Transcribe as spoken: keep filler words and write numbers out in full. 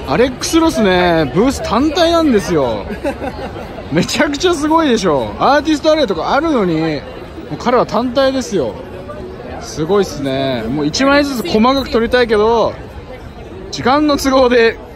アレックス・ロスね、ブース単体なんですよ。めちゃくちゃすごいでしょ。アーティストアレイとかあるのに、もう彼は単体ですよ。すごいっすね。もういちまいずつ細かく撮りたいけど、時間の都合で